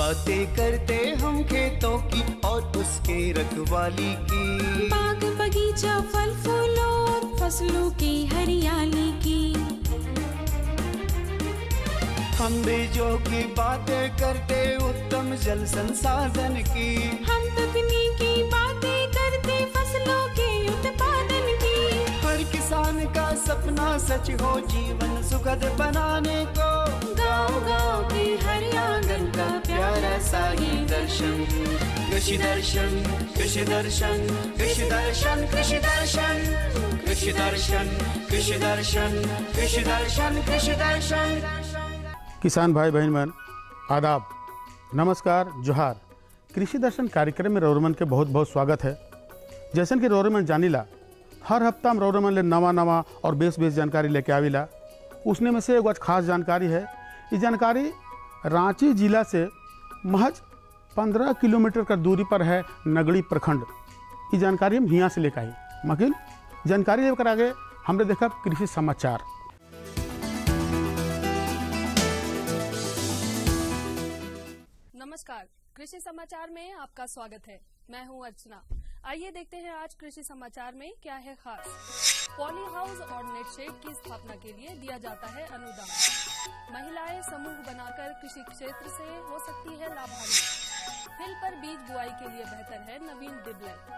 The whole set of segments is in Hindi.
बातें करते हम खेतों की और उसके रखवाली की, बाग बगीचा फल फूलों और फसलों की हरियाली की। हम बीजों की बातें करते उत्तम जल संसाधन की, हम तकनीकी बातें करते फसलों के उत्पादन की। हर किसान का सपना सच हो जीवन सुखद बनाने को, गाँव-गाँव के हर आंगन का प्यारा सा ही दर्शन। कृषि दर्शन, कृषि दर्शन, कृषि दर्शन, कृषि दर्शन, कृषि दर्शन, कृषि दर्शन, कृषि दर्शन, कृषि दर्शन। किसान भाई बहन मन आदाब, नमस्कार, जोहार। कृषि दर्शन कार्यक्रम में रौरमन के बहुत बहुत स्वागत है। जैसन कि रौरमन जानीला, हर हफ्ता में रौरमन ले नवा और बेस जानकारी लेके आविला। उसने में से एक खास जानकारी है। ये जानकारी रांची जिला से महज 15 किलोमीटर का दूरी पर है नगड़ी प्रखंड। ये जानकारी हम यहाँ से लेकर आई। मकिन जानकारी लेकर आगे हमने देखा कृषि समाचार। नमस्कार, कृषि समाचार में आपका स्वागत है। मैं हूं अर्चना। आइए देखते हैं आज कृषि समाचार में क्या है खास। पॉली हाउस और नेट शेड की स्थापना के लिए दिया जाता है अनुदान। महिलाएं समूह बनाकर कृषि क्षेत्र से हो सकती है लाभान्वित। हिल पर बीज बुआई के लिए बेहतर है नवीन डिबलर।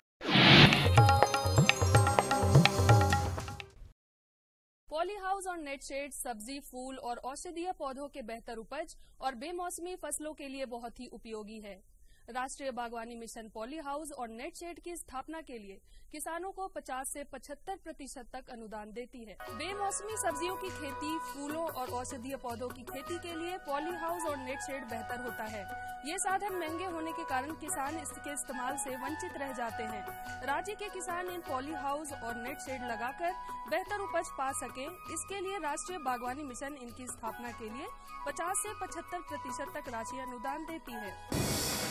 पॉली हाउस और नेट शेड सब्जी, फूल और औषधीय पौधों के बेहतर उपज और बेमौसमी फसलों के लिए बहुत ही उपयोगी है। राष्ट्रीय बागवानी मिशन पॉली हाउस और नेट शेड की स्थापना के लिए किसानों को 50 से 75% तक अनुदान देती है। बेमौसमी सब्जियों की खेती, फूलों और औषधीय पौधों की खेती के लिए पॉली हाउस और नेट शेड बेहतर होता है। ये साधन महंगे होने के कारण किसान इसके इस्तेमाल से वंचित रह जाते हैं। राज्य के किसान इन पॉली हाउस और नेट शेड लगाकर बेहतर उपज पा सके, इसके लिए राष्ट्रीय बागवानी मिशन इनकी स्थापना के लिए 50 से 75% तक राशि अनुदान देती है।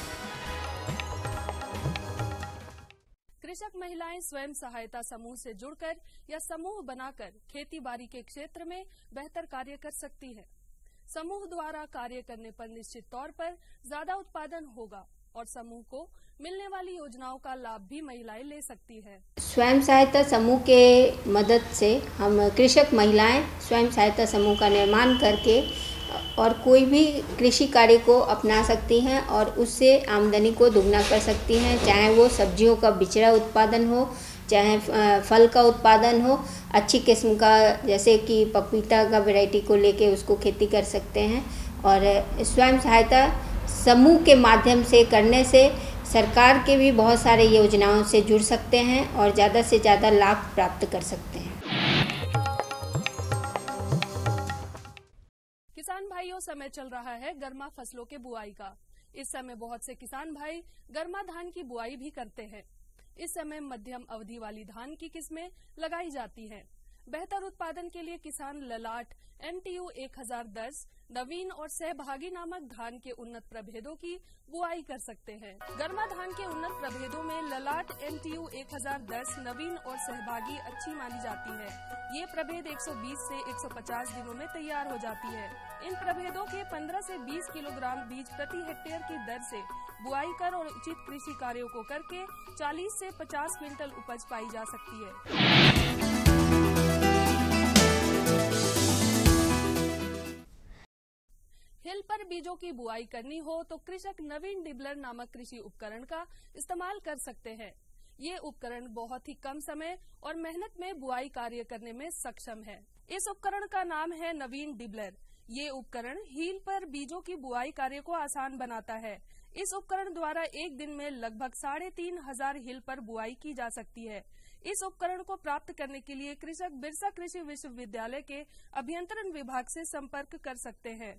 कृषक महिलाएं स्वयं सहायता समूह से जुड़कर या समूह बनाकर खेती बाड़ी के क्षेत्र में बेहतर कार्य कर सकती है। समूह द्वारा कार्य करने पर निश्चित तौर पर ज्यादा उत्पादन होगा और समूह को मिलने वाली योजनाओं का लाभ भी महिलाएं ले सकती है। स्वयं सहायता समूह के मदद से हम कृषक महिलाएं स्वयं सहायता समूह का निर्माण करके और कोई भी कृषि कार्य को अपना सकती हैं और उससे आमदनी को दुगना कर सकती हैं। चाहे वो सब्जियों का बिचड़ा उत्पादन हो, चाहे फल का उत्पादन हो, अच्छी किस्म का जैसे कि पपीता का वैरायटी को लेके उसको खेती कर सकते हैं। और स्वयं सहायता समूह के माध्यम से करने से सरकार के भी बहुत सारे योजनाओं से जुड़ सकते हैं और ज़्यादा से ज़्यादा लाभ प्राप्त कर सकते हैं। किसान भाइयों, समय चल रहा है गर्मा फसलों के बुआई का। इस समय बहुत से किसान भाई गर्मा धान की बुआई भी करते हैं। इस समय मध्यम अवधि वाली धान की किस्में लगाई जाती हैं। बेहतर उत्पादन के लिए किसान ललाट, NTU 1010, नवीन और सहभागी नामक धान के उन्नत प्रभेदों की बुआई कर सकते हैं। गर्मा धान के उन्नत प्रभेदों में ललाट, NTU 1010, नवीन और सहभागी अच्छी मानी जाती है। ये प्रभेद 120 से 150 दिनों में तैयार हो जाती है। इन प्रभेदों के 15 से 20 किलोग्राम बीज प्रति हेक्टेयर की दर से बुआई कर और उचित कृषि कार्यों को करके 40 से 50 क्विंटल उपज पाई जा सकती है। हिल पर बीजों की बुआई करनी हो तो कृषक नवीन डिबलर नामक कृषि उपकरण का इस्तेमाल कर सकते हैं। ये उपकरण बहुत ही कम समय और मेहनत में बुआई कार्य करने में सक्षम है। इस उपकरण का नाम है नवीन डिबलर। ये उपकरण हील पर बीजों की बुआई कार्य को आसान बनाता है। इस उपकरण द्वारा एक दिन में लगभग 3500 हिल पर बुआई की जा सकती है। इस उपकरण को प्राप्त करने के लिए कृषक बिरसा कृषि विश्वविद्यालय के अभियंत्रण विभाग से संपर्क कर सकते हैं।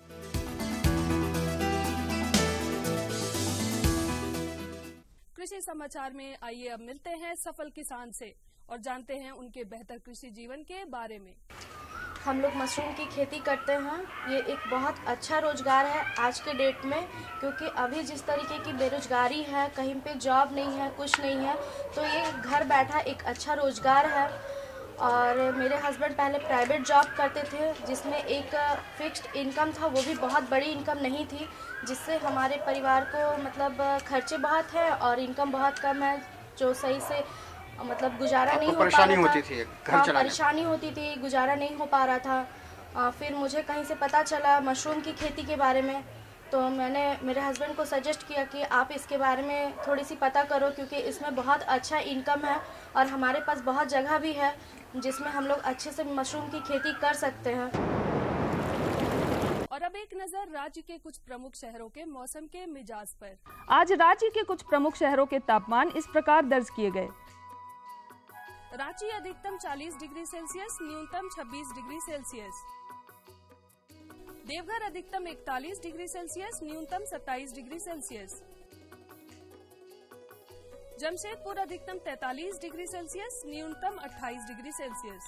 कृषि समाचार में आइए अब मिलते हैं सफल किसान से और जानते हैं उनके बेहतर कृषि जीवन के बारे में। हम लोग मशरूम की खेती करते हैं। ये एक बहुत अच्छा रोज़गार है आज के डेट में, क्योंकि अभी जिस तरीके की बेरोजगारी है, कहीं पे जॉब नहीं है, कुछ नहीं है, तो ये घर बैठा एक अच्छा रोज़गार है। और मेरे हस्बैंड पहले प्राइवेट जॉब करते थे जिसमें एक फ़िक्स्ड इनकम था, वो भी बहुत बड़ी इनकम नहीं थी, जिससे हमारे परिवार को मतलब खर्चे बहुत हैं और इनकम बहुत कम है, जो सही से मतलब गुजारा नहीं हो पा रहा था। परेशानी होती थी, गुजारा नहीं हो पा रहा था। फिर मुझे कहीं से पता चला मशरूम की खेती के बारे में, तो मैंने मेरे हस्बैंड को सजेस्ट किया कि आप इसके बारे में थोड़ी सी पता करो, क्योंकि इसमें बहुत अच्छा इनकम है और हमारे पास बहुत जगह भी है जिसमें हम लोग अच्छे से मशरूम की खेती कर सकते हैं। और अब एक नजर राज्य के कुछ प्रमुख शहरों के मौसम के मिजाज पर। आज राज्य के कुछ प्रमुख शहरों के तापमान इस प्रकार दर्ज किए गए। रांची अधिकतम 40 डिग्री सेल्सियस, न्यूनतम 26 डिग्री सेल्सियस। देवघर अधिकतम 41 डिग्री सेल्सियस, न्यूनतम 27 डिग्री सेल्सियस। जमशेदपुर अधिकतम 43 डिग्री सेल्सियस, न्यूनतम 28 डिग्री सेल्सियस।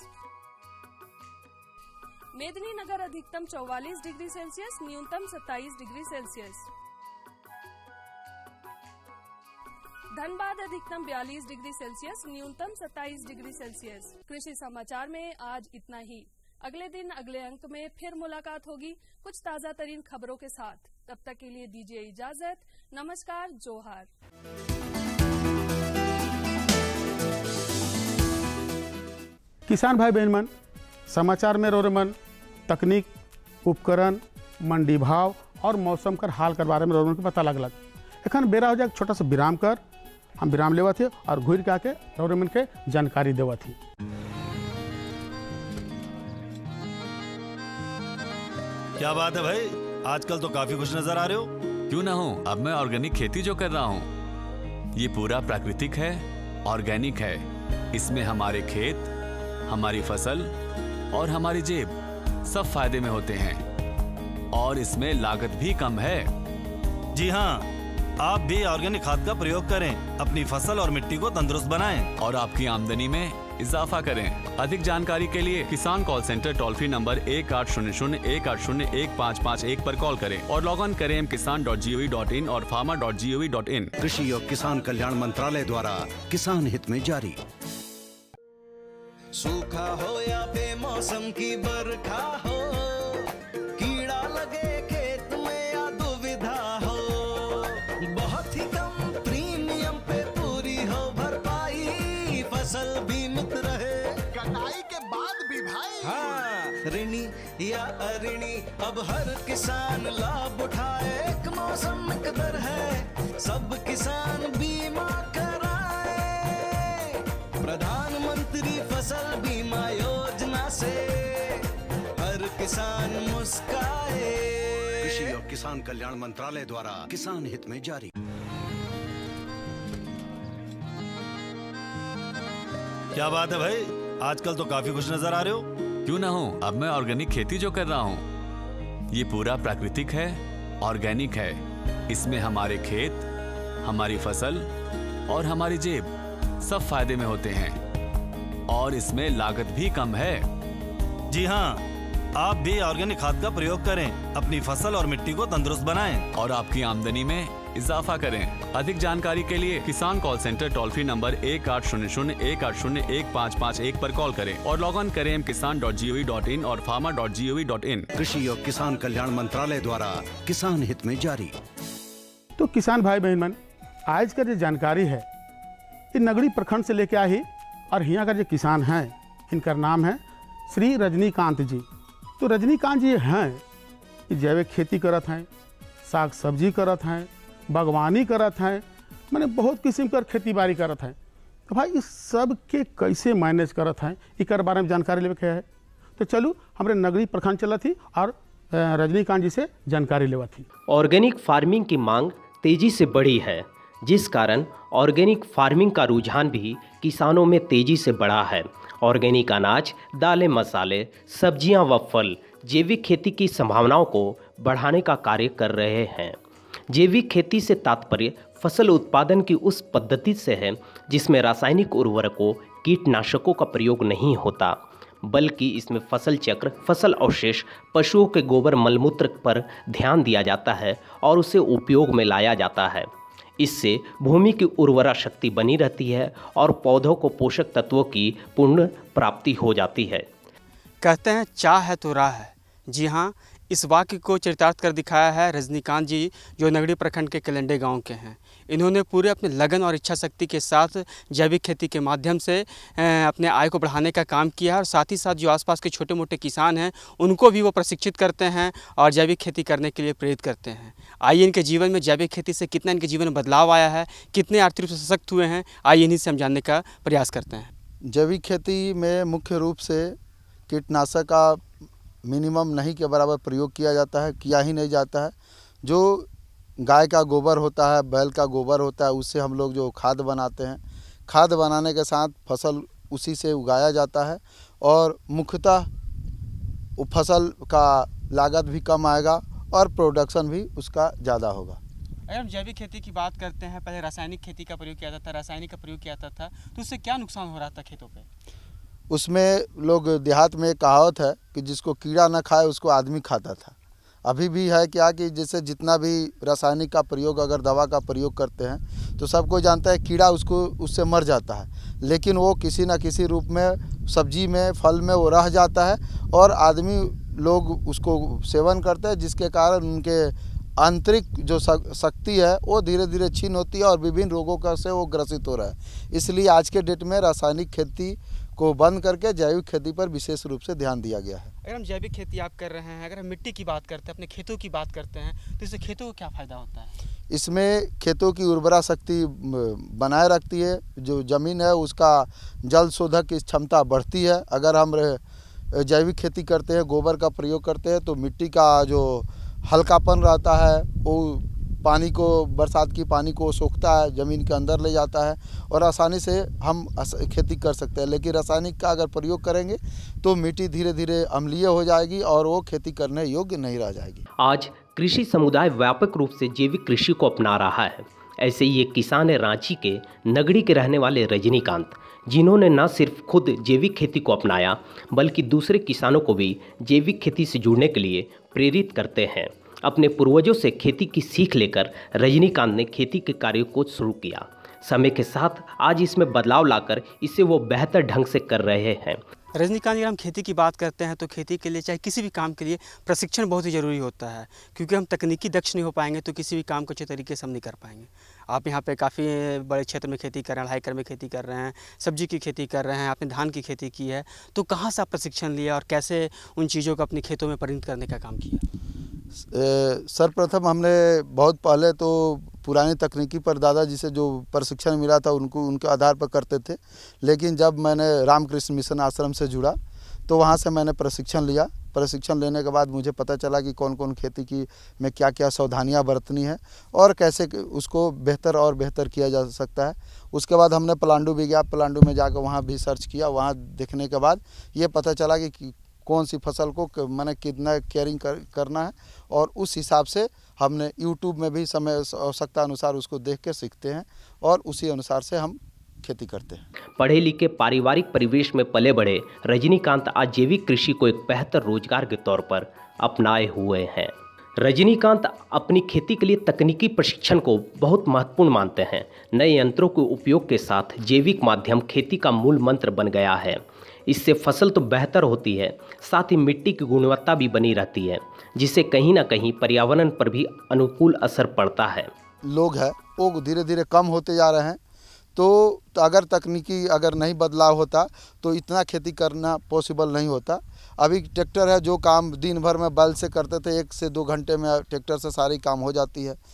मेदिनीनगर अधिकतम 44 डिग्री सेल्सियस, न्यूनतम 27 डिग्री सेल्सियस। धनबाद अधिकतम 42 डिग्री सेल्सियस, न्यूनतम 27 डिग्री सेल्सियस। कृषि समाचार में आज इतना ही। अगले दिन अगले अंक में फिर मुलाकात होगी कुछ ताजा तरीन खबरों के साथ। तब तक के लिए दीजिए इजाजत। नमस्कार, जोहार। किसान भाई बहन मन, समाचार में रोरमन तकनीक, उपकरण, मंडी भाव और मौसम कर हाल कर बारे में रोरमन को पता लगल। एखन बेरा हो जाए छोटा सा विराम कर, हम विराम लेवा थे और घूर के आके रोरमन के जानकारी देवा थी। क्या बात है भाई, आजकल तो काफी खुश नजर आ रहे हो। क्यों ना हो, अब मैं ऑर्गेनिक खेती जो कर रहा हूँ ये पूरा प्राकृतिक है, ऑर्गेनिक है। इसमें हमारे खेत, हमारी फसल और हमारी जेब सब फायदे में होते हैं और इसमें लागत भी कम है। जी हाँ, आप भी ऑर्गेनिक खाद का प्रयोग करें, अपनी फसल और मिट्टी को तंदुरुस्त बनाएं और आपकी आमदनी में इजाफा करें। अधिक जानकारी के लिए किसान call centre toll free number 1800-180-1551 पर कॉल करें और लॉग ऑन करें kisan.gov.in और farmer.gov.in। कृषि और किसान कल्याण मंत्रालय द्वारा किसान हित में जारी। सूखा हो या बेमौसम की बरखा हो, कीड़ा लगे खेत में या दुविधा हो, बहुत ही कम प्रीमियम पे पूरी हो भरपाई, फसल बीमित रहे कटाई के बाद भी भाई। हाँ, ऋणी या अऋणी अब हर किसान लाभ उठाए, एक मौसम कदर है सब किसान बीमा कराए, प्रधानमंत्री फसल बीमा योजना से हर किसान मुस्काए। कृषि और किसान कल्याण मंत्रालय द्वारा किसान हित में जारी। क्या बात है भाई, आजकल तो काफी खुश नजर आ रहे हो। क्यों ना हो, अब मैं ऑर्गेनिक खेती जो कर रहा हूँ ये पूरा प्राकृतिक है, ऑर्गेनिक है। इसमें हमारे खेत, हमारी फसल और हमारी जेब सब फायदे में होते हैं और इसमें लागत भी कम है। जी हाँ, आप भी ऑर्गेनिक खाद का प्रयोग करें, अपनी फसल और मिट्टी को तंदुरुस्त बनाएं और आपकी आमदनी में इजाफा करें। अधिक जानकारी के लिए किसान call centre toll free number 1800-180-1551 पर कॉल करें और लॉग ऑन करें kisan.gov.in और farmer.gov.in। कृषि और किसान कल्याण मंत्रालय द्वारा किसान हित में जारी। तो किसान भाई बहन मन, आज का जो जानकारी है ये नगड़ी प्रखंड से लेके आई और यहाँ का जो किसान हैं इनका नाम है श्री रजनीकांत जी। तो रजनीकांत जी हैं ये जैविक खेती करत हैं, साग सब्जी करत हैं, बागवानी करत हैं, मैंने बहुत किस्म कर खेती बाड़ी करत हैं। तो भाई इस सब के कैसे मैनेज करत हैं एक बारे में जानकारी लेवे के है। तो चलू हमारे नगरी प्रखंड चला थी और रजनीकांत जी से जानकारी लेवा थी। ऑर्गेनिक फार्मिंग की मांग तेजी से बढ़ी है, जिस कारण ऑर्गेनिक फार्मिंग का रुझान भी किसानों में तेजी से बढ़ा है। ऑर्गेनिक अनाज, दालें, मसाले, सब्जियां व फल जैविक खेती की संभावनाओं को बढ़ाने का कार्य कर रहे हैं। जैविक खेती से तात्पर्य फसल उत्पादन की उस पद्धति से है जिसमें रासायनिक उर्वरकों, कीटनाशकों का प्रयोग नहीं होता, बल्कि इसमें फसल चक्र, फसल अवशेष, पशुओं के गोबर मलमूत्र पर ध्यान दिया जाता है और उसे उपयोग में लाया जाता है। इससे भूमि की उर्वरा शक्ति बनी रहती है और पौधों को पोषक तत्वों की पूर्ण प्राप्ति हो जाती है। कहते हैं चाह है तो राह है। जी हाँ, इस वाक्य को चरितार्थ कर दिखाया है रजनीकांत जी, जो नगड़ी प्रखंड के कलंडे गांव के हैं। इन्होंने पूरे अपने लगन और इच्छा शक्ति के साथ जैविक खेती के माध्यम से अपने आय को बढ़ाने का काम किया है, और साथ ही साथ जो आसपास के छोटे मोटे किसान हैं उनको भी वो प्रशिक्षित करते हैं और जैविक खेती करने के लिए प्रेरित करते हैं। आइए इनके जीवन में जैविक खेती से कितना इनके जीवन में बदलाव आया है, कितने आर्थिक रूप से सशक्त हुए हैं, आइए इन्हीं से हम जानने का प्रयास करते हैं। जैविक खेती में मुख्य रूप से कीटनाशक का मिनिमम नहीं के बराबर प्रयोग किया जाता है, किया ही नहीं जाता है। जो गाय का गोबर होता है, बैल का गोबर होता है, उससे हम लोग जो खाद बनाते हैं, खाद बनाने के साथ फसल उसी से उगाया जाता है और मुख्यतः फसल का लागत भी कम आएगा और प्रोडक्शन भी उसका ज़्यादा होगा। अगर हम जैविक खेती की बात करते हैं, पहले रासायनिक खेती का प्रयोग किया जाता था, रासायनिक का प्रयोग किया जाता था, तो उससे क्या नुकसान हो रहा था खेतों पे? उसमें लोग देहात में एक कहावत है कि जिसको कीड़ा न खाए उसको आदमी खाता था। अभी भी है क्या कि जैसे जितना भी रासायनिक का प्रयोग, अगर दवा का प्रयोग करते हैं तो सबको जानता है कीड़ा उससे मर जाता है, लेकिन वो किसी न किसी रूप में सब्जी में, फल में वो रह जाता है और आदमी लोग उसको सेवन करते हैं, जिसके कारण उनके आंतरिक जो शक्ति है वो धीरे धीरे छीन होती है और विभिन्न रोगों का से वो ग्रसित हो रहा है। इसलिए आज के डेट में रासायनिक खेती को बंद करके जैविक खेती पर विशेष रूप से ध्यान दिया गया है। अगर हम जैविक खेती आप कर रहे हैं, अगर हम मिट्टी की बात करते हैं, अपने खेतों की बात करते हैं, तो इससे खेतों को क्या फ़ायदा होता है? इसमें खेतों की उर्वरा शक्ति बनाए रखती है, जो ज़मीन है उसका जल शोधक की क्षमता बढ़ती है। अगर हम जैविक खेती करते हैं, गोबर का प्रयोग करते हैं, तो मिट्टी का जो हल्कापन रहता है वो पानी को, बरसात की पानी को सोखता है, ज़मीन के अंदर ले जाता है और आसानी से हम खेती कर सकते हैं। लेकिन रासायनिक का अगर प्रयोग करेंगे तो मिट्टी धीरे धीरे अम्लीय हो जाएगी और वो खेती करने योग्य नहीं रह जाएगी। आज कृषि समुदाय व्यापक रूप से जैविक कृषि को अपना रहा है। ऐसे ही एक किसान है रांची के नगड़ी के रहने वाले रजनीकांत, जिन्होंने न सिर्फ खुद जैविक खेती को अपनाया बल्कि दूसरे किसानों को भी जैविक खेती से जुड़ने के लिए प्रेरित करते हैं। अपने पूर्वजों से खेती की सीख लेकर रजनीकांत ने खेती के कार्यों को शुरू किया। समय के साथ आज इसमें बदलाव लाकर इसे वो बेहतर ढंग से कर रहे हैं। रजनीकांत, अगर हम खेती की बात करते हैं तो खेती के लिए, चाहे किसी भी काम के लिए, प्रशिक्षण बहुत ही ज़रूरी होता है, क्योंकि हम तकनीकी दक्ष नहीं हो पाएंगे तो किसी भी काम को अच्छे तरीके से हम नहीं कर पाएंगे। आप यहाँ पे काफ़ी बड़े क्षेत्र में खेती कर रहे हैं, 2.5 एकड़ में खेती कर रहे हैं, सब्जी की खेती कर रहे हैं, आपने धान की खेती की है, तो कहाँ से आप प्रशिक्षण लिया और कैसे उन चीज़ों को अपने खेतों में परिणत करने का काम किया? सर्वप्रथम हमने बहुत पहले तो पुरानी तकनीकी पर दादाजी से जो प्रशिक्षण मिला था उनके आधार पर करते थे, लेकिन जब मैंने रामकृष्ण मिशन आश्रम से जुड़ा तो वहाँ से मैंने प्रशिक्षण लिया। प्रशिक्षण लेने के बाद मुझे पता चला कि कौन कौन खेती की में क्या क्या सावधानियाँ बरतनी है और कैसे उसको बेहतर और बेहतर किया जा सकता है। उसके बाद हमने पलांडू भी गया, पलांडू में जाकर वहाँ भी सर्च किया। वहाँ देखने के बाद ये पता चला कि कौन सी फसल को मैंने कितना केयरिंग करना है और उस हिसाब से हमने यूट्यूब में भी समय आवश्यकता अनुसार उसको देख के सीखते हैं और उसी अनुसार से हम खेती करते हैं। पढ़े लिखे पारिवारिक परिवेश में पले बड़े रजनीकांत आज जैविक कृषि को एक बेहतर रोजगार के तौर पर अपनाए हुए हैं। रजनीकांत अपनी खेती के लिए तकनीकी प्रशिक्षण को बहुत महत्वपूर्ण मानते हैं। नए यंत्रों के उपयोग के साथ जैविक माध्यम खेती का मूल मंत्र बन गया है। इससे फसल तो बेहतर होती है, साथ ही मिट्टी की गुणवत्ता भी बनी रहती है, जिससे कहीं ना कहीं पर्यावरण पर भी अनुकूल असर पड़ता है। लोग हैं वो धीरे धीरे कम होते जा रहे हैं, तो अगर तकनीकी अगर नहीं बदलाव होता तो इतना खेती करना पॉसिबल नहीं होता। अभी ट्रैक्टर है, जो काम दिन भर में बैल से करते थे 1 से 2 घंटे में ट्रैक्टर से सारी काम हो जाती है।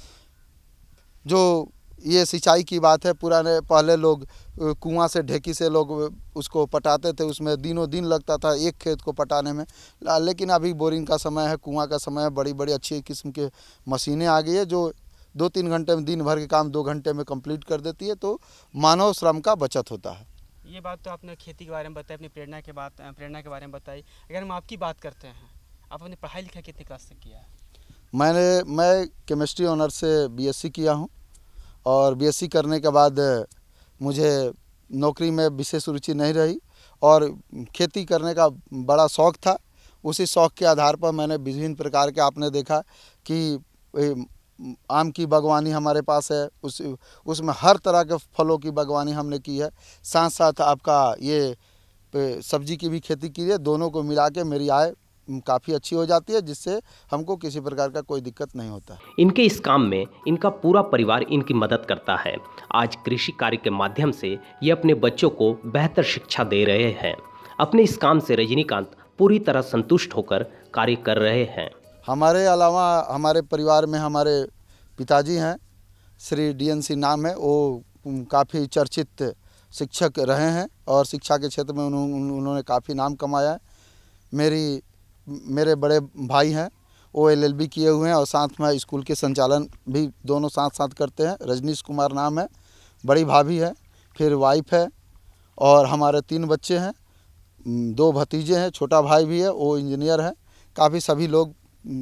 जो ये सिंचाई की बात है, पुराने पहले लोग कुआं से ढेकी से लोग उसको पटाते थे, उसमें दिनों दिन लगता था एक खेत को पटाने में। लेकिन अभी बोरिंग का समय है, कुआं का समय है, बड़ी बड़ी अच्छी किस्म के मशीनें आ गई है जो 2-3 घंटे में दिन भर के काम 2 घंटे में कंप्लीट कर देती है, तो मानव श्रम का बचत होता है। ये बात तो आपने खेती के बारे में बताई, अपनी प्रेरणा के बारे में बताई। अगर हम आपकी बात करते हैं, आप अपनी पढ़ाई लिखाई कितनी क्लास तक किया है? मैं केमिस्ट्री ऑनर से बीएससी किया हूँ और बीएससी करने के बाद मुझे नौकरी में विशेष रुचि नहीं रही और खेती करने का बड़ा शौक़ था। उसी शौक़ के आधार पर मैंने विभिन्न प्रकार के, आपने देखा कि आम की बागवानी हमारे पास है, उसमें हर तरह के फलों की बागवानी हमने की है। साथ साथ आपका ये सब्जी की भी खेती की है। दोनों को मिला के मेरी आय काफ़ी अच्छी हो जाती है, जिससे हमको किसी प्रकार का कोई दिक्कत नहीं होता। इनके इस काम में इनका पूरा परिवार इनकी मदद करता है। आज कृषि कार्य के माध्यम से ये अपने बच्चों को बेहतर शिक्षा दे रहे हैं। अपने इस काम से रजनीकांत पूरी तरह संतुष्ट होकर कार्य कर रहे हैं। हमारे अलावा हमारे परिवार में हमारे पिताजी हैं, श्री DNC नाम है, वो काफ़ी चर्चित शिक्षक रहे हैं और शिक्षा के क्षेत्र में उन्होंने काफ़ी नाम कमाया है। मेरे बड़े भाई हैं, वो LLB किए हुए हैं और साथ में स्कूल के संचालन भी दोनों साथ साथ करते हैं। रजनीश कुमार नाम है, बड़ी भाभी है, फिर वाइफ है और हमारे 3 बच्चे हैं, 2 भतीजे हैं, छोटा भाई भी है, वो इंजीनियर है। काफ़ी सभी लोग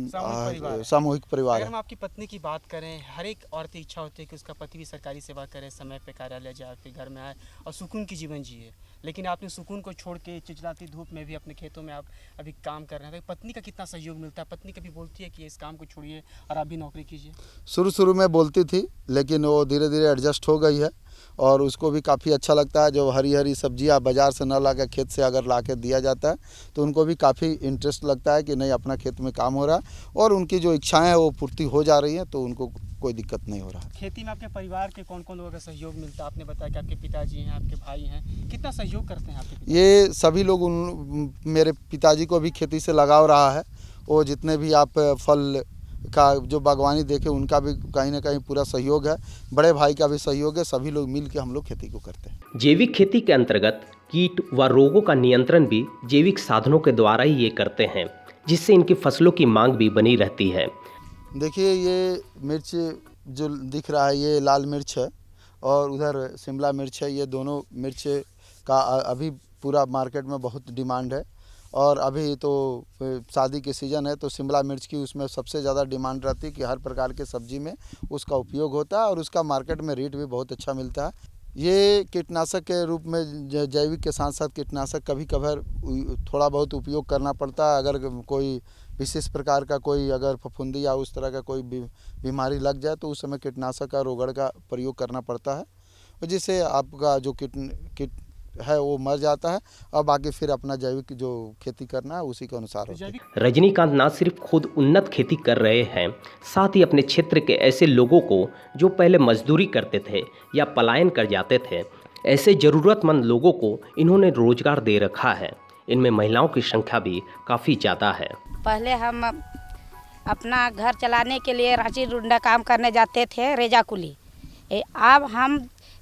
सामूहिक परिवार अगर है। हम आपकी पत्नी की बात करें, हर एक औरत की इच्छा होती है कि उसका पति भी सरकारी सेवा करे, समय पे कार्यालय जाए, फिर घर में आए और सुकून की जीवन जिए। लेकिन आपने सुकून को छोड़ के चिलचिलाती धूप में भी अपने खेतों में आप अभी काम कर रहे हैं। तो पत्नी का कितना सहयोग मिलता है? पत्नी कभी बोलती है कि इस काम को छोड़िए और आप भी नौकरी कीजिए? शुरू में बोलती थी, लेकिन वो धीरे धीरे एडजस्ट हो गई है और उसको भी काफ़ी अच्छा लगता है। जो हरी हरी सब्जियां बाज़ार से न ला के खेत से अगर ला के दिया जाता है तो उनको भी काफ़ी इंटरेस्ट लगता है कि नहीं, अपना खेत में काम हो रहा है और उनकी जो इच्छाएं हैं वो पूर्ति हो जा रही हैं, तो उनको कोई दिक्कत नहीं हो रहा। खेती में आपके परिवार के कौन कौन लोगों का सहयोग मिलता है? आपने बताया कि आपके पिताजी हैं, आपके भाई हैं, कितना सहयोग करते हैं आपके पिताजी? ये सभी लोग मेरे पिताजी को भी खेती से लगाव रहा है। वो जितने भी आप फल का जो बागवानी देखे, उनका भी कहीं ना कहीं पूरा सहयोग है। बड़े भाई का भी सहयोग है। सभी लोग मिल के हम लोग खेती को करते हैं। जैविक खेती के अंतर्गत कीट व रोगों का नियंत्रण भी जैविक साधनों के द्वारा ही ये करते हैं, जिससे इनकी फसलों की मांग भी बनी रहती है। देखिए, ये मिर्च जो दिख रहा है ये लाल मिर्च है और उधर शिमला मिर्च है। ये दोनों मिर्च का अभी पूरा मार्केट में बहुत डिमांड है और अभी तो शादी के सीज़न है, तो शिमला मिर्च की उसमें सबसे ज़्यादा डिमांड रहती है कि हर प्रकार के सब्जी में उसका उपयोग होता है और उसका मार्केट में रेट भी बहुत अच्छा मिलता है। ये कीटनाशक के रूप में जैविक के साथ साथ कीटनाशक कभी कभार थोड़ा बहुत उपयोग करना पड़ता है। अगर कोई विशेष प्रकार का कोई अगर फफूंदी या उस तरह का कोई बीमारी लग जाए तो उस समय कीटनाशक का रोगड़ का प्रयोग करना पड़ता है, जिससे आपका जो कीट है वो मर जाता है और बाकी फिर अपना जैविक जो खेती करना है उसी के अनुसार होता है। रजनीकांत न सिर्फ खुद उन्नत खेती कर रहे हैं, साथ ही अपने क्षेत्र के ऐसे लोगों को जो पहले मजदूरी करते थे या पलायन कर जाते थे, ऐसे ज़रूरतमंद लोगों को इन्होंने रोजगार दे रखा है। इनमें महिलाओं की संख्या भी काफ़ी ज़्यादा है। पहले हम अपना घर चलाने के लिए रांची रुंडा काम करने जाते थे, रेजा कुली। अब हम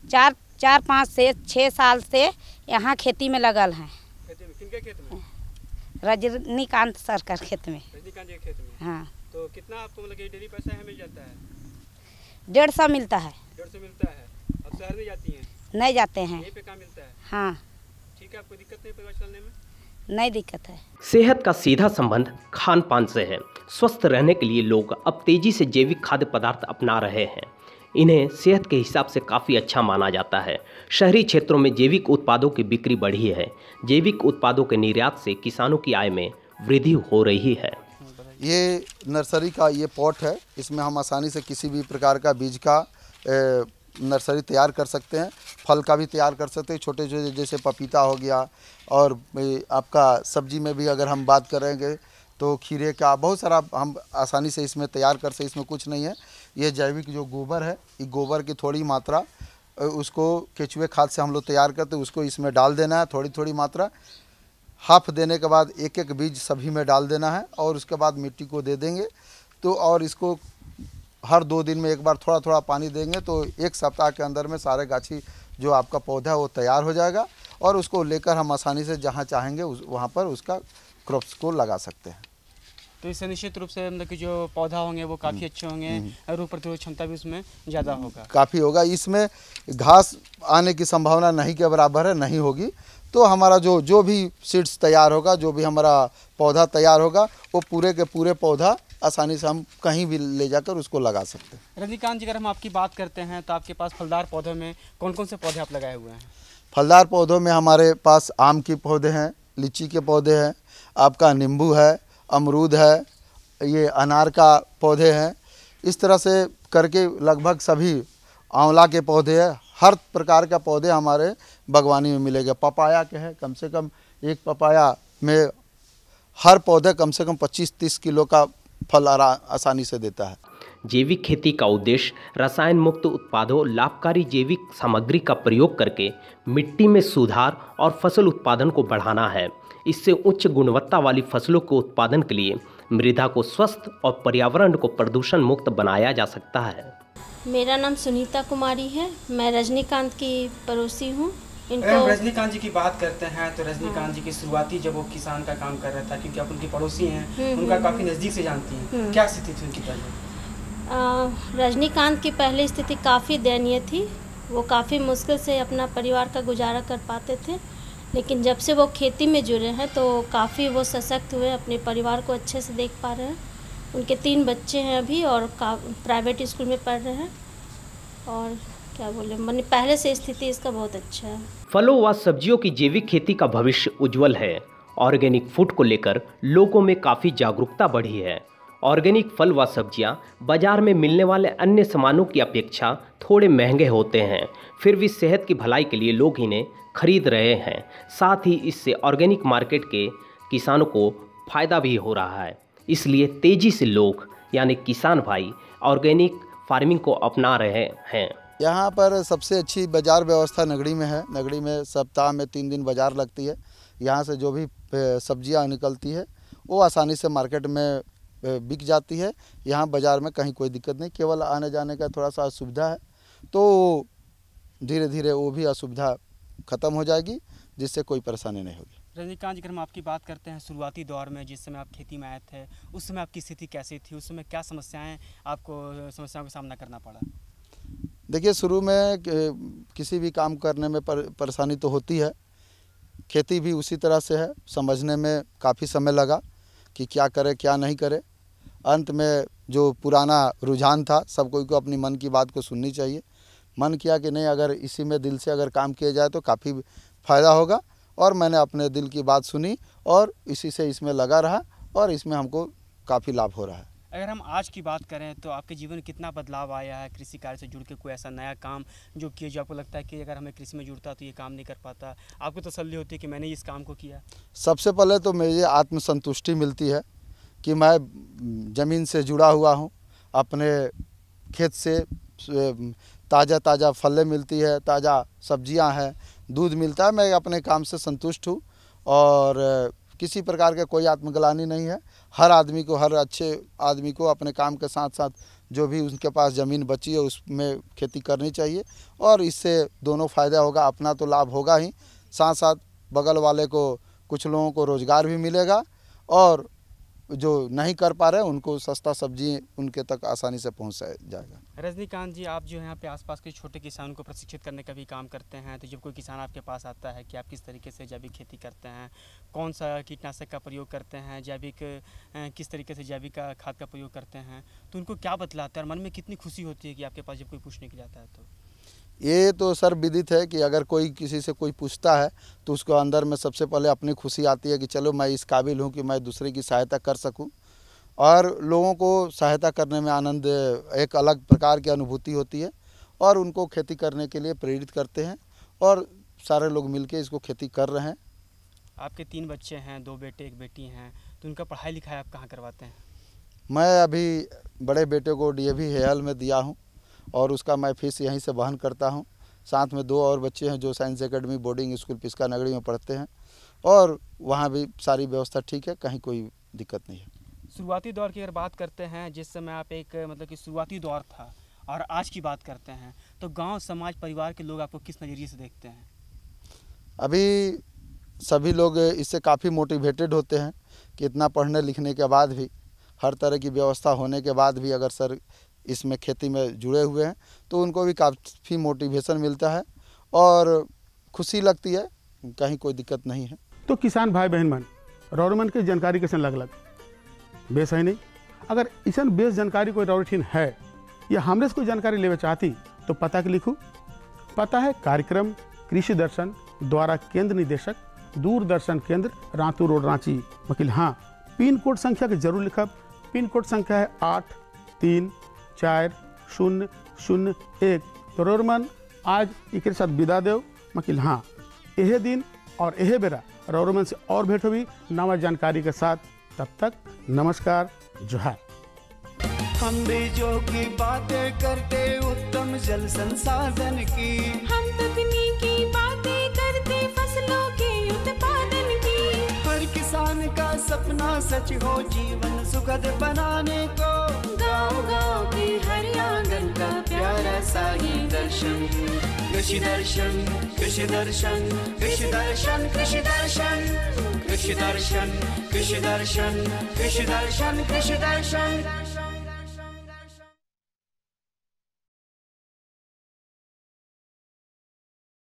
4-5 से 6 साल से यहाँ खेती में लगल हैं। किनके खेत में? रजनीकांत सर का खेत में। रजनीकांत जी के खेत में। हाँ। तो कितना आपको मतलब डेली पैसा यहाँ मिल जाता है? 150 मिलता है। 150 मिलता है। अब शहर में जाती हैं? नहीं जाते हैं। यहीं पे काम मिलता है? हाँ। ठीक है, आपको दिक्कत नहीं परिवार चलाने में? नहीं दिक्कत है। सेहत का सीधा संबंध खान पान से है। स्वस्थ रहने के लिए लोग अब तेजी से जैविक खाद्य पदार्थ अपना रहे हैं। इन्हें सेहत के हिसाब से काफ़ी अच्छा माना जाता है। शहरी क्षेत्रों में जैविक उत्पादों की बिक्री बढ़ी है। जैविक उत्पादों के निर्यात से किसानों की आय में वृद्धि हो रही है। ये नर्सरी का ये पॉट है, इसमें हम आसानी से किसी भी प्रकार का बीज का नर्सरी तैयार कर सकते हैं। फल का भी तैयार कर सकते हैं, छोटे छोटे जैसे पपीता हो गया, और आपका सब्जी में भी अगर हम बात करेंगे तो खीरे का बहुत सारा हम आसानी से इसमें तैयार कर सकते। इसमें कुछ नहीं है। ये जैविक जो गोबर है, ये गोबर की थोड़ी मात्रा उसको केचुए खाद से हम लोग तैयार करते हैं, उसको इसमें डाल देना है। थोड़ी थोड़ी मात्रा हाफ देने के बाद एक एक बीज सभी में डाल देना है और उसके बाद मिट्टी को दे देंगे। तो और इसको हर 2 दिन में एक बार थोड़ा थोड़ा पानी देंगे तो 1 सप्ताह के अंदर में सारे गाछी जो आपका पौधा है वो तैयार हो जाएगा और उसको लेकर हम आसानी से जहाँ चाहेंगे वहाँ पर उसका क्रॉप्स को लगा सकते हैं। तो इससे निश्चित रूप से मतलब कि जो पौधा होंगे वो काफ़ी अच्छे होंगे, रोग प्रतिरोधक क्षमता भी उसमें ज़्यादा होगा, काफ़ी होगा। इसमें घास आने की संभावना नहीं के बराबर है, नहीं होगी। तो हमारा जो भी सीड्स तैयार होगा, जो भी हमारा पौधा तैयार होगा, वो पूरे के पूरे पौधा आसानी से हम कहीं भी ले जाकर उसको लगा सकते हैं। रजनीकांत जी, अगर हम आपकी बात करते हैं तो आपके पास फलदार पौधों में कौन कौन से पौधे आप लगाए हुए हैं? फलदार पौधों में हमारे पास आम के पौधे हैं, लीची के पौधे हैं, आपका नींबू है, अमरूद है, ये अनार का पौधे हैं। इस तरह से करके लगभग सभी, आंवला के पौधे हैं, हर प्रकार का पौधे हमारे बागवानी में मिलेगा। पपाया के है, कम से कम एक पपाया में हर पौधे कम से कम 25-30 किलो का फल आसानी से देता है। जैविक खेती का उद्देश्य रसायन मुक्त उत्पादों, लाभकारी जैविक सामग्री का प्रयोग करके मिट्टी में सुधार और फसल उत्पादन को बढ़ाना है। इससे उच्च गुणवत्ता वाली फसलों के उत्पादन के लिए मृदा को स्वस्थ और पर्यावरण को प्रदूषण मुक्त बनाया जा सकता है। मेरा नाम सुनीता कुमारी है, मैं रजनीकांत की पड़ोसी हूँ। इनको रजनीकांत जी की बात करते हैं तो रजनीकांत जी की शुरुआती जब वो किसान का काम कर रहा था, क्योंकि आप उनकी पड़ोसी हैं, उनका काफ़ी नज़दीक से जानती हैं, क्या स्थिति थी उनकी पहले? रजनीकांत की पहली स्थिति काफ़ी दयनीय थी। वो काफ़ी मुश्किल से अपना परिवार का गुजारा कर पाते थे, लेकिन जब से वो खेती में जुड़े हैं तो काफ़ी वो सशक्त हुए, अपने परिवार को अच्छे से देख पा रहे हैं। उनके 3 बच्चे हैं अभी और प्राइवेट स्कूल में पढ़ रहे हैं। और क्या बोले, मैंने पहले से स्थिति इसका बहुत अच्छा है। फलों व सब्जियों की जैविक खेती का भविष्य उज्जवल है। ऑर्गेनिक फूड को लेकर लोगों में काफ़ी जागरूकता बढ़ी है। ऑर्गेनिक फल व सब्जियां बाजार में मिलने वाले अन्य सामानों की अपेक्षा थोड़े महंगे होते हैं, फिर भी सेहत की भलाई के लिए लोग इन्हें खरीद रहे हैं। साथ ही इससे ऑर्गेनिक मार्केट के किसानों को फायदा भी हो रहा है। इसलिए तेजी से लोग यानी किसान भाई ऑर्गेनिक फार्मिंग को अपना रहे हैं। यहाँ पर सबसे अच्छी बाज़ार व्यवस्था नगड़ी में है। नगड़ी में सप्ताह में 3 दिन बाज़ार लगती है। यहाँ से जो भी सब्जियाँ निकलती है वो आसानी से मार्केट में बिक जाती है। यहाँ बाज़ार में कहीं कोई दिक्कत नहीं, केवल आने जाने का थोड़ा सा असुविधा है, तो धीरे धीरे वो भी असुविधा ख़त्म हो जाएगी, जिससे कोई परेशानी नहीं होगी। रजनीकांत जी, अगर हम आपकी बात करते हैं शुरुआती दौर में, जिस समय आप खेती में आए थे, उस समय आपकी स्थिति कैसी थी? उस समय क्या समस्याओं का सामना करना पड़ा? देखिए, शुरू में किसी भी काम करने में परेशानी तो होती है। खेती भी उसी तरह से है, समझने में काफ़ी समय लगा कि क्या करे क्या नहीं करे। अंत में जो पुराना रुझान था, सब कोई को अपनी मन की बात को सुननी चाहिए। मन किया कि नहीं, अगर इसी में दिल से अगर काम किया जाए तो काफ़ी फ़ायदा होगा, और मैंने अपने दिल की बात सुनी और इसी से इसमें लगा रहा और इसमें हमको काफ़ी लाभ हो रहा है। अगर हम आज की बात करें तो आपके जीवन में कितना बदलाव आया है कृषि कार्य से जुड़ के? कोई ऐसा नया काम जो किया जो आपको लगता है कि अगर हमें कृषि में जुड़ता तो ये काम नहीं कर पाता, आपको तसल्ली होती है कि मैंने इस काम को किया? सबसे पहले तो मुझे आत्मसंतुष्टि मिलती है कि मैं ज़मीन से जुड़ा हुआ हूँ। अपने खेत से ताज़ा फलें मिलती है, ताज़ा सब्जियां हैं, दूध मिलता है। मैं अपने काम से संतुष्ट हूँ और किसी प्रकार का कोई आत्मग्लानि नहीं है। हर आदमी को, हर अच्छे आदमी को अपने काम के साथ साथ जो भी उनके पास ज़मीन बची है उसमें खेती करनी चाहिए, और इससे दोनों फ़ायदा होगा। अपना तो लाभ होगा ही, साथ साथ बगल वाले को, कुछ लोगों को रोज़गार भी मिलेगा, और जो नहीं कर पा रहे उनको सस्ता सब्जी उनके तक आसानी से पहुंच जाएगा। रजनीकांत जी, आप जो यहाँ पे आसपास के छोटे किसानों को प्रशिक्षित करने का भी काम करते हैं, तो जब कोई किसान आपके पास आता है कि आप किस तरीके से जैविक खेती करते हैं, कौन सा कीटनाशक का प्रयोग करते हैं, किस तरीके से जैविक खाद का प्रयोग करते हैं, तो उनको क्या बतलाते हैं और मन में कितनी खुशी होती है कि आपके पास जब कोई पूछने के लिए आता है? तो ये तो सर विदित है कि अगर कोई किसी से कोई पूछता है तो उसको अंदर में सबसे पहले अपनी खुशी आती है कि चलो मैं इस काबिल हूँ कि मैं दूसरे की सहायता कर सकूँ, और लोगों को सहायता करने में आनंद, एक अलग प्रकार की अनुभूति होती है, और उनको खेती करने के लिए प्रेरित करते हैं, और सारे लोग मिलके इसको खेती कर रहे हैं। आपके 3 बच्चे हैं, 2 बेटे 1 बेटी हैं, तो उनका पढ़ाई लिखाई आप कहाँ करवाते हैं? मैं अभी बड़े बेटे को DAV हेयल में दिया हूँ और उसका मैं फीस यहीं से वहन करता हूँ। साथ में 2 और बच्चे हैं जो science academy boarding school Piska Nagri में पढ़ते हैं, और वहाँ भी सारी व्यवस्था ठीक है, कहीं कोई दिक्कत नहीं है। शुरुआती दौर की अगर बात करते हैं, जिस समय आप एक मतलब कि शुरुआती दौर था और आज की बात करते हैं, तो गांव समाज परिवार के लोग आपको किस नज़रिए से देखते हैं? अभी सभी लोग इससे काफ़ी मोटिवेटेड होते हैं कि इतना पढ़ने लिखने के बाद भी, हर तरह की व्यवस्था होने के बाद भी अगर सर इसमें खेती में जुड़े हुए हैं तो उनको भी काफ़ी मोटिवेशन मिलता है और खुशी लगती है, कहीं कोई दिक्कत नहीं है। तो किसान भाई बहन मन रौरमन की जानकारी कैसे लग बेस है नहीं। अगर इसन बेस जानकारी कोई रौरठिन है या हमरे से कोई जानकारी लेवे चाहती तो पता के लिखूँ। पता है कार्यक्रम कृषि दर्शन द्वारा केंद्र निदेशक दूरदर्शन केंद्र रातू रोड रांची वकील। हाँ, पिन कोड संख्या के जरूर लिखब। पिन कोड संख्या है 8340001। तो रौरमन आज एक साथ विदा देव मकिल। हाँ, यह दिन और यह बेरा रौरमन से और भेंट हुई नवा जानकारी के साथ। तब तक नमस्कार, जोहार। हम बीजों की बातें करते उत्तम जल संसाधन की, हम तकनीकी बातें करते फसलों के उत्पादन की। हर किसान का सपना सच हो जीवन सुखद बनाने को, गाँव-गाँव के हर आंगन का प्यारा सा ही दर्शन। कृषि दर्शन, कृषि दर्शन, कृषि दर्शन, कृषि दर्शन, कृषि दर्शन, कृषि दर्शन, कृषि दर्शन, कृषि दर्शन।